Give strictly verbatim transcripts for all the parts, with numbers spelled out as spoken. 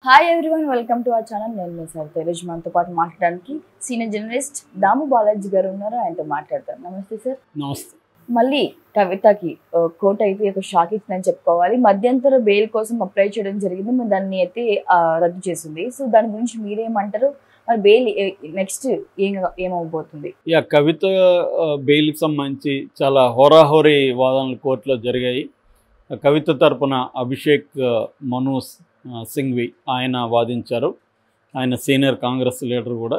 Hi everyone, welcome to our channel. నేను మీ sir ఈరోజు మనతో పాటు మాట్లాడడానికి సీనియర్ జర్నలిస్ట్ దాము బాలాజీ గారు ఉన్నారు. ఆయనతో మాట్లాడతారు. నమస్తే సార్. నమస్తే. మళ్ళీ కవితకి కోర్టు అయితే ఒక షాక్ ఇచ్చిందని చెప్పుకోవాలి. మధ్యంతర బెయిల్ కోసం అప్లై చేయడం జరిగింది, మరి దాన్ని అయితే రద్దు చేసింది. సో దాని గురించి మీరేమంటారు? మరి బెయిల్ నెక్స్ట్ ఏం ఏమవబోతుంది? యా కవిత బెయిల్కి సంబంధించి చాలా హోరాహోరీ వాదనలు కోర్టులో జరిగాయి. కవిత తరపున అభిషేక్ మను సింఘ్వి ఆయన వాదించారు. ఆయన సీనియర్ కాంగ్రెస్ లీడర్ కూడా.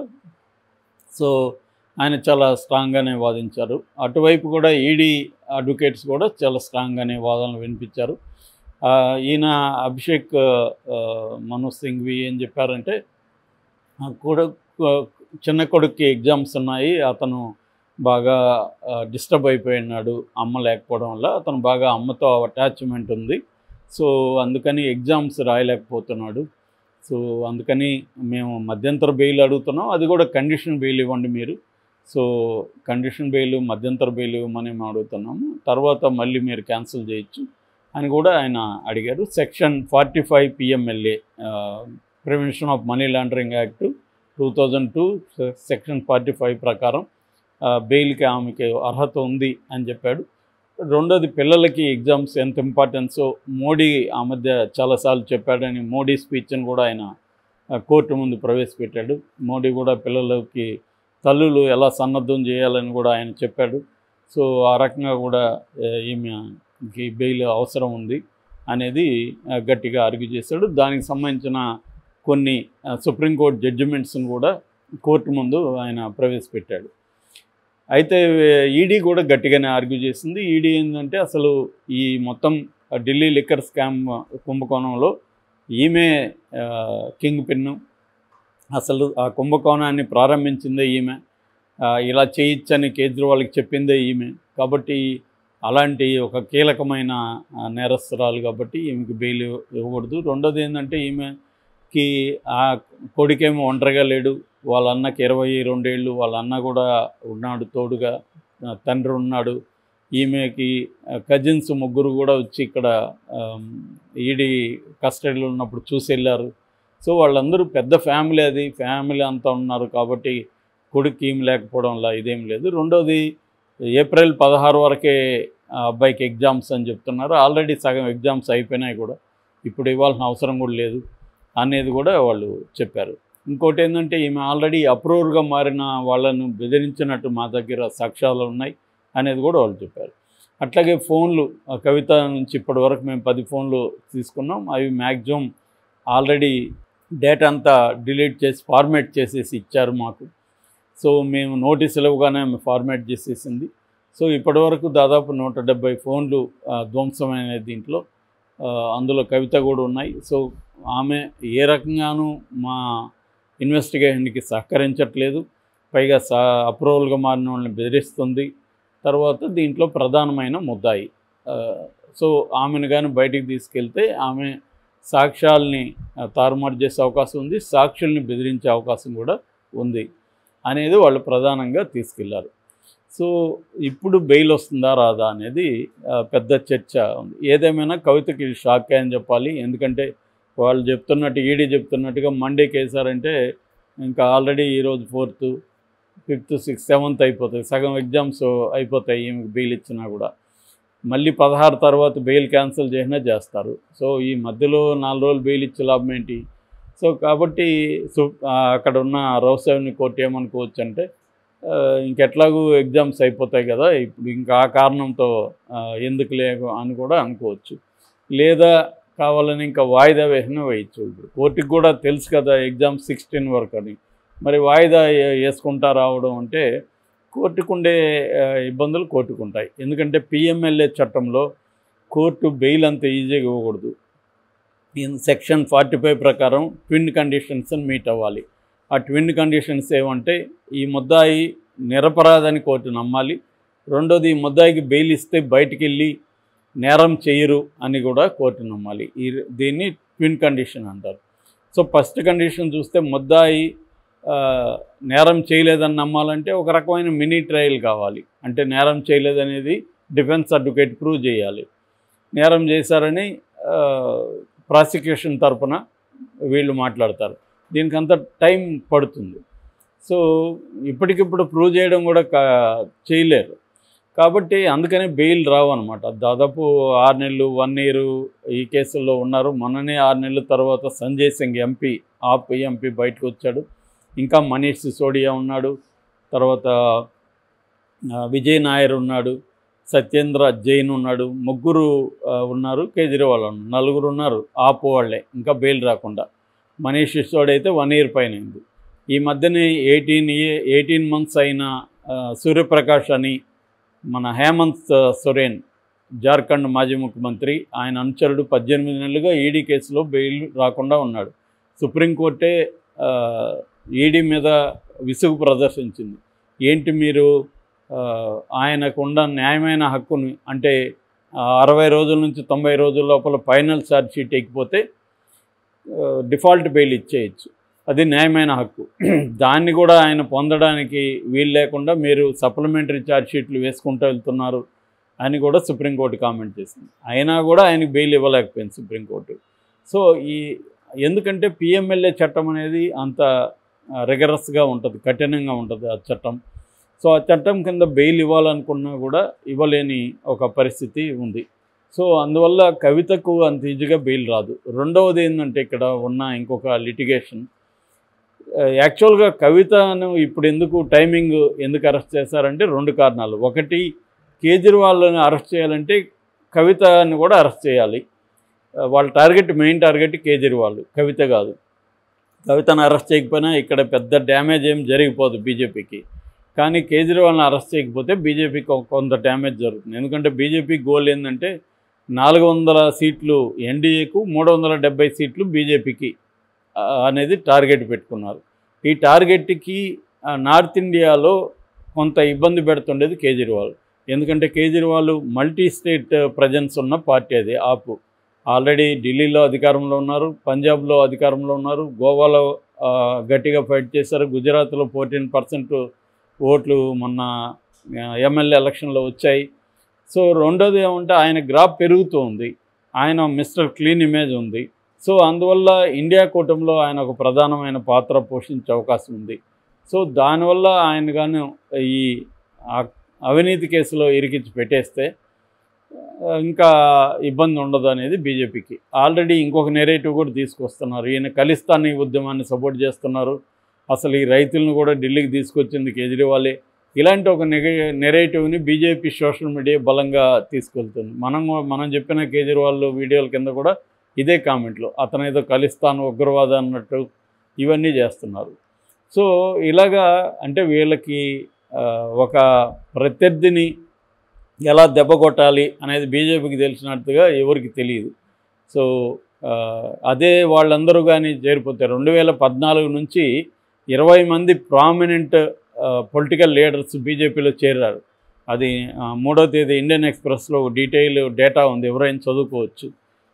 సో ఆయన చాలా స్ట్రాంగ్గానే వాదించారు. అటువైపు కూడా ఈడీ అడ్వకేట్స్ కూడా చాలా స్ట్రాంగ్గానే వాదనలు వినిపించారు. ఈయన అభిషేక్ మను సింఘ్వి ఏం చెప్పారంటే, కూడా చిన్న కొడుక్కి ఎగ్జామ్స్ ఉన్నాయి, అతను బాగా డిస్టర్బ్ అయిపోయినాడు అమ్మ లేకపోవడం వల్ల. అతను బాగా అమ్మతో అటాచ్మెంట్ ఉంది, సో అందుకని ఎగ్జామ్స్ రాయలేకపోతున్నాడు. సో అందుకని మేము మధ్యంతర బెయిల్ అడుగుతున్నాం, అది కూడా కండిషన్ బెయిల్ ఇవ్వండి మీరు. సో కండిషన్ బెయిల్ మధ్యంతర బెయిల్ ఇవ్వమని మేము అడుగుతున్నాము, తర్వాత మళ్ళీ మీరు క్యాన్సిల్ చేయొచ్చు అని కూడా ఆయన అడిగారు. Section forty five PMLA prevention of money laundering act two thousand two section forty five ప్రకారం బెయిల్కి ఆమెకి అర్హత ఉంది అని చెప్పాడు. రెండోది, పిల్లలకి ఎగ్జామ్స్ ఎంత ఇంపార్టెన్సో మోడీ ఆ మధ్య చాలాసార్లు చెప్పాడని మోడీ స్పీచ్ని కూడా ఆయన కోర్టు ముందు ప్రవేశపెట్టాడు. మోడీ కూడా పిల్లలకి తల్లులు ఎలా సన్నద్ధం చేయాలని కూడా ఆయన చెప్పాడు. సో ఆ రకంగా కూడా ఈమెకి బెయిల్ అవసరం ఉంది అనేది గట్టిగా ఆర్గ్యూ చేశాడు. దానికి సంబంధించిన కొన్ని సుప్రీంకోర్టు జడ్జిమెంట్స్ని కూడా కోర్టు ముందు ఆయన ప్రవేశపెట్టాడు. అయితే ఈడీ కూడా గట్టిగానే ఆర్గ్యూ చేసింది. ఈడీ ఏంటంటే, అసలు ఈ మొత్తం ఢిల్లీ లిక్కర్ స్కామ్ కుంభకోణంలో ఈమె కింగ్ పిన్ను, అసలు ఆ కుంభకోణాన్ని ప్రారంభించిందే ఈమె, ఇలా చేయొచ్చని కేజ్రీవాల్కి చెప్పిందే ఈమె. కాబట్టి అలాంటి ఒక కీలకమైన నేరస్తురాలు కాబట్టి ఈమెకి బెయిల్ ఇవ్వకూడదు. రెండోది ఏంటంటే, ఈమెకి ఆ కొడుకేమో ఒంటరిగా లేడు, వాళ్ళ అన్నకి ఇరవై రెండేళ్ళు, వాళ్ళ అన్న కూడా ఉన్నాడు తోడుగా, తండ్రి ఉన్నాడు. ఈమెకి కజిన్స్ ముగ్గురు కూడా వచ్చి ఇక్కడ ఈడీ కస్టడీలో ఉన్నప్పుడు చూసి వెళ్ళారు. సో వాళ్ళందరూ పెద్ద ఫ్యామిలీ, అది ఫ్యామిలీ అంతా ఉన్నారు కాబట్టి కొడుకు ఈమె లేకపోవడం వల్ల ఇదేం లేదు. రెండోది, ఏప్రిల్ పదహారు వరకే అబ్బాయికి ఎగ్జామ్స్ అని చెప్తున్నారు. ఆల్రెడీ సగం ఎగ్జామ్స్ అయిపోయినాయి కూడా, ఇప్పుడు ఇవ్వాల్సిన అవసరం కూడా లేదు అనేది కూడా వాళ్ళు చెప్పారు. ఇంకోటి ఏంటంటే, ఈమె ఆల్రెడీ అప్రూవర్గా మారిన వాళ్ళను బెదిరించినట్టు మా దగ్గర సాక్ష్యాలు ఉన్నాయి అనేది కూడా వాళ్ళు చెప్పారు. అట్లాగే ఫోన్లు, కవిత నుంచి ఇప్పటి వరకు మేము పది ఫోన్లు తీసుకున్నాం. అవి మ్యాక్సిమం ఆల్రెడీ డేటా అంతా డిలీట్ చేసి ఫార్మాట్ చేసేసి ఇచ్చారు మాకు. సో మేము నోటీసులు ఇవ్వగానే ఆమె ఫార్మాట్ చేసేసింది. సో ఇప్పటి వరకు దాదాపు నూట డెబ్బై ఫోన్లు ధ్వంసమైన దీంట్లో అందులో కవిత కూడా ఉన్నాయి. సో ఆమె ఏ రకంగానూ మా ఇన్వెస్టిగేషన్కి సహకరించట్లేదు, పైగా సా అప్రూవల్గా మారిన వాళ్ళని బెదిరిస్తుంది. తర్వాత దీంట్లో ప్రధానమైన ముద్దాయి. సో ఆమెను కానీ బయటికి తీసుకెళ్తే ఆమె సాక్ష్యాలని తారుమారు చేసే అవకాశం ఉంది, సాక్షుల్ని బెదిరించే అవకాశం కూడా ఉంది అనేది వాళ్ళు ప్రధానంగా తీసుకెళ్లారు. సో ఇప్పుడు బెయిల్ వస్తుందా రాదా అనేది పెద్ద చర్చ ఉంది. ఏదేమైనా కవితకి షాక్ అని చెప్పాలి. ఎందుకంటే వాళ్ళు చెప్తున్నట్టు, ఈడీ చెప్తున్నట్టుగా మండేకి వేసారంటే ఇంకా ఆల్రెడీ ఈరోజు ఫోర్త్, ఫిఫ్త్, సిక్స్త్, సెవెంత్ అయిపోతాయి, సగం ఎగ్జామ్స్ అయిపోతాయి. ఈమెకు బెయిల్ ఇచ్చినా కూడా మళ్ళీ పదహారు తర్వాత బెయిల్ క్యాన్సిల్ చేసినా చేస్తారు. సో ఈ మధ్యలో నాలుగు రోజులు బెయిల్ ఇచ్చే లాభం ఏంటి? సో కాబట్టి సో అక్కడ ఉన్న రౌసెవెన్యూ కోర్టు ఏమనుకోవచ్చు అంటే, ఇంకెట్లాగూ ఎగ్జామ్స్ అయిపోతాయి కదా, ఇప్పుడు ఇంకా ఆ కారణంతో ఎందుకు లేవు అని కూడా అనుకోవచ్చు. లేదా కావాలని ఇంకా వాయిదా వేసినా వేయచ్చు. ఇప్పుడు కోర్టుకి కూడా తెలుసు కదా ఎగ్జామ్ సిక్స్టీన్ వరకు అని, మరి వాయిదా వేసుకుంటా రావడం అంటే కోర్టుకుండే ఇబ్బందులు కోర్టుకుంటాయి. ఎందుకంటే పిఎంఎల్ఏ చట్టంలో కోర్టు బెయిల్ అంత ఈజీగా ఇవ్వకూడదు. సెక్షన్ ఫార్టీ ఫైవ్ ప్రకారం ట్విన్ కండిషన్స్ని మీట్ అవ్వాలి. ఆ ట్విన్ కండిషన్స్ ఏమంటే, ఈ ముద్దాయి నిరపరాధని కోర్టు నమ్మాలి. రెండోది, ఈ ముద్దాయికి బెయిల్ ఇస్తే బయటికి వెళ్ళి నేరం చేయరు అని కూడా కోర్టు నమ్మాలి. ఈ దీన్ని ట్విన్ కండిషన్ అంటారు. సో ఫస్ట్ కండిషన్ చూస్తే, ముద్దాయి నేరం చేయలేదని నమ్మాలంటే ఒక రకమైన మినీ ట్రయల్ కావాలి. అంటే నేరం చేయలేదనేది డిఫెన్స్ అడ్వకేట్ ప్రూవ్ చేయాలి. నేరం చేశారని ప్రాసిక్యూషన్ తరపున వీళ్ళు మాట్లాడతారు. దీనికి అంత టైం పడుతుంది. సో ఇప్పటికిప్పుడు ప్రూవ్ చేయడం కూడా కా చేయలేరు. కాబట్టి అందుకనే బెయిల్ రావు అనమాట. దాదాపు ఆరు నెలలు వన్ ఇయర్ ఈ కేసుల్లో ఉన్నారు. మొన్ననే ఆరు నెలల తర్వాత సంజయ్ సింగ్ ఎంపీ ఆప్ ఎంపీ బయటకు వచ్చాడు. ఇంకా మనీష్ సిసోడియా ఉన్నాడు, తర్వాత విజయ్ నాయర్ ఉన్నాడు, సత్యేంద్ర జైన్ ఉన్నాడు, ముగ్గురు ఉన్నారు. కేజ్రీవాల్ నలుగురు ఉన్నారు ఆప్ వాళ్ళే ఇంకా బెయిల్ రాకుండా. మనీష్ సిసోడియా అయితే వన్ ఇయర్ పైన అయింది. ఈ మధ్యనే ఎయిటీన్ ఇయర్ ఎయిటీన్ మంత్స్ అయిన సూర్యప్రకాష్ అని మన హేమంత్ సొరేన్ జార్ఖండ్ మాజీ ముఖ్యమంత్రి, ఆయన అనుచరుడు పద్దెనిమిది నెలలుగా ఈడీ కేసులో బెయిల్ రాకుండా ఉన్నాడు. సుప్రీంకోర్టే ఈడీ మీద విసుగు ప్రదర్శించింది. ఏంటి మీరు ఆయనకున్న న్యాయమైన హక్కుని, అంటే అరవై రోజుల నుంచి తొంభై రోజుల లోపల ఫైనల్ ఛార్జ్ షీట్ ఎక్కిపోతే డిఫాల్ట్ బెయిల్ ఇచ్చేయచ్చు, అది న్యాయమైన హక్కు. దాన్ని కూడా ఆయన పొందడానికి వీలు లేకుండా మీరు సప్లిమెంటరీ ఛార్జ్ షీట్లు వేసుకుంటూ వెళ్తున్నారు అని కూడా సుప్రీంకోర్టు కామెంట్ చేసింది. అయినా కూడా ఆయనకు బెయిల్ ఇవ్వలేకపోయింది సుప్రీంకోర్టు. సో ఈ ఎందుకంటే పిఎంఎల్ఏ చట్టం అనేది అంత రిగరస్గా ఉంటుంది, కఠినంగా ఉంటుంది ఆ చట్టం. సో ఆ చట్టం కింద బెయిల్ ఇవ్వాలనుకున్నా కూడా ఇవ్వలేని ఒక పరిస్థితి ఉంది. సో అందువల్ల కవితకు అంత ఈజీగా బెయిల్ రాదు. రెండవది ఏంటంటే ఇక్కడ ఉన్న ఇంకొక లిటిగేషన్, యాక్చువల్గా కవితను ఇప్పుడు ఎందుకు టైమింగ్ ఎందుకు అరెస్ట్ చేశారంటే రెండు కారణాలు. ఒకటి, కేజ్రీవాల్ని అరెస్ట్ చేయాలంటే కవితని కూడా అరెస్ట్ చేయాలి. వాళ్ళ target, main target Kejriwal, Kavitha కాదు. కవితను అరెస్ట్ చేయకపోయినా ఇక్కడ పెద్ద డ్యామేజ్ ఏం జరిగిపోదు బీజేపీకి. కానీ కేజ్రీవాల్ని అరెస్ట్ చేయకపోతే బీజేపీకి కొంత డ్యామేజ్ జరుగుతుంది. ఎందుకంటే బీజేపీ గోల్ ఏంటంటే నాలుగు వందల సీట్లు ఎన్డీఏకు, మూడు వందల డెబ్బై సీట్లు బీజేపీకి అనేది టార్గెట్ పెట్టుకున్నారు. ఈ టార్గెట్కి నార్త్ ఇండియాలో కొంత ఇబ్బంది పెడుతుండేది కేజ్రీవాల్. ఎందుకంటే కేజ్రీవాల్ మల్టీ స్టేట్ ప్రజెన్స్ ఉన్న పార్టీ అది ఆపు. ఆల్రెడీ ఢిల్లీలో అధికారంలో ఉన్నారు, పంజాబ్లో అధికారంలో ఉన్నారు, గోవాలో గట్టిగా ఫైట్ చేశారు, గుజరాత్లో ఫోర్టీన్ పర్సెంట్ ఓట్లు మొన్న ఎమ్మెల్యే ఎలక్షన్లో వచ్చాయి. సో రెండోది ఏమంటే ఆయన గ్రాఫ్ పెరుగుతూ ఉంది, ఆయన మిస్టర్ క్లీన్ ఇమేజ్ ఉంది. సో అందువల్ల ఇండియా కూటమిలో ఆయన ఒక ప్రధానమైన పాత్ర పోషించే అవకాశం ఉంది. సో దానివల్ల ఆయన కానీ ఈ అవినీతి కేసులో ఇరికించి పెట్టేస్తే ఇంకా ఇబ్బంది ఉండదు అనేది బీజేపీకి. ఆల్రెడీ ఇంకొక నెరేటివ్ కూడా తీసుకొస్తున్నారు. ఈయన ఖలిస్తానీ ఉద్యమాన్ని సపోర్ట్ చేస్తున్నారు, అసలు ఈ రైతులను కూడా ఢిల్లీకి తీసుకొచ్చింది కేజ్రీవాలే. ఇలాంటి ఒక నెగ నెరేటివ్ని బీజేపీ సోషల్ మీడియా బలంగా తీసుకెళ్తుంది. మనం మనం చెప్పిన కేజ్రీవాల్ వీడియోల కింద కూడా ఇదే కామెంట్లు, అతను ఏదో ఖలిస్తాన్ ఉగ్రవాద అన్నట్టు ఇవన్నీ చేస్తున్నారు. సో ఇలాగా అంటే వీళ్ళకి ఒక ప్రత్యర్థిని ఎలా దెబ్బ కొట్టాలి అనేది బీజేపీకి తెలిసినట్టుగా ఎవరికి తెలియదు. సో అదే వాళ్ళందరూ కానీ చేరిపోతే రెండు వేల పద్నాలుగు నుంచి ఇరవై మంది ప్రామినెంట్ పొలిటికల్ లీడర్స్ బీజేపీలో చేరారు. అది మూడో తేదీ ఇండియన్ ఎక్స్ప్రెస్లో డీటెయిల్ డేటా ఉంది, ఎవరైనా చదువుకోవచ్చు.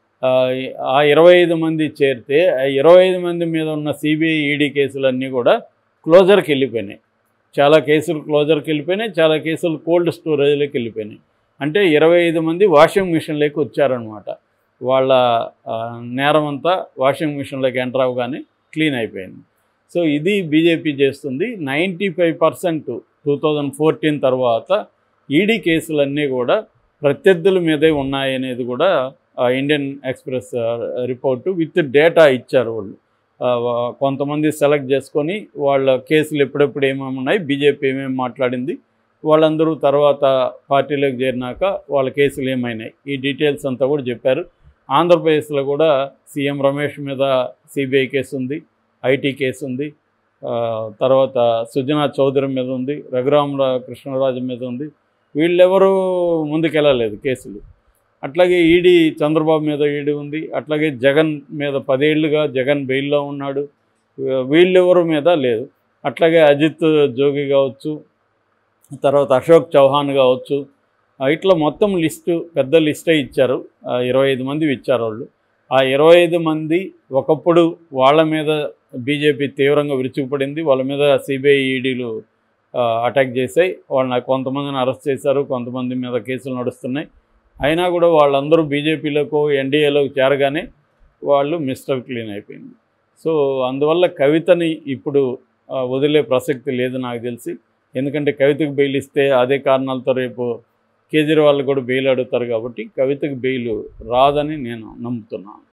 ఆ ఇరవై ఐదు మంది చేరితే ఆ ఇరవై ఐదు మంది మీద ఉన్న సిబిఐ ఈడీ కేసులన్నీ కూడా క్లోజర్కి వెళ్ళిపోయినాయి. చాలా కేసులు క్లోజర్కి వెళ్ళిపోయినాయి, చాలా కేసులు కోల్డ్ స్టోరేజ్లోకి వెళ్ళిపోయినాయి. అంటే ఇరవై ఐదు మంది వాషింగ్ మిషన్లోకి వచ్చారనమాట. వాళ్ళ నేరం అంతా వాషింగ్ మిషన్లోకి ఎంటర్ అవ్వగానే క్లీన్ అయిపోయింది. సో ఇది బీజేపీ చేస్తుంది. Ninety five percent two thousand fourteen తర్వాత ఈడీ కేసులన్నీ కూడా ప్రత్యర్థుల మీదే ఉన్నాయనేది కూడా Indian Express report with data ఇచ్చారు వాళ్ళు. కొంతమంది సెలెక్ట్ చేసుకొని వాళ్ళ కేసులు ఎప్పుడెప్పుడు ఏమేమి ఉన్నాయి, బీజేపీ ఏమేమి మాట్లాడింది, వాళ్ళందరూ తర్వాత పార్టీలోకి చేరినాక వాళ్ళ కేసులు ఏమైనాయి, ఈ డీటెయిల్స్ అంతా కూడా చెప్పారు. ఆంధ్రప్రదేశ్లో కూడా సీఎం రమేష్ మీద సిబిఐ కేసు ఉంది, ఐటీ కేసు ఉంది, తర్వాత సుజనా చౌదరి మీద ఉంది, రఘురామ కృష్ణరాజు మీద ఉంది. వీళ్ళెవరూ ముందుకెళ్ళలేదు కేసులు. అట్లాగే ఈడీ చంద్రబాబు మీద ఈడీ ఉంది, అట్లాగే జగన్ మీద పదేళ్లుగా జగన్ బెయిల్లో ఉన్నాడు, వీళ్ళెవరి మీద లేదు. అట్లాగే అజిత్ జోగి కావచ్చు, తర్వాత అశోక్ చౌహాన్ కావచ్చు, ఇట్లా మొత్తం లిస్టు పెద్ద లిస్టే ఇచ్చారు. ఇరవై ఐదు మంది ఇచ్చారు వాళ్ళు. ఆ ఇరవై ఐదు మంది ఒకప్పుడు వాళ్ళ మీద బీజేపీ తీవ్రంగా విరుచుకుపడింది, వాళ్ళ మీద సిబిఐ ఈడీలు అటాక్ చేశాయి. వాళ్ళని కొంతమందిని అరెస్ట్ చేశారు, కొంతమంది మీద కేసులు నడుస్తున్నాయి. అయినా కూడా వాళ్ళందరూ బీజేపీలోకి ఎన్డీఏలోకి చేరగానే వాళ్ళు మిస్టర్ క్లీన్ అయిపోయింది. సో అందువల్ల కవితని ఇప్పుడు ఆ, వదిలే ప్రసక్తి లేదు నాకు తెలిసి. ఎందుకంటే కవితకు బెయిల్ ఇస్తే అదే కారణాలతో రేపు కేజ్రీవాల్ కూడా బెయిల్ అడుగుతారు కాబట్టి కవితకు బెయిల్ రాదని నేను నమ్ముతున్నాను.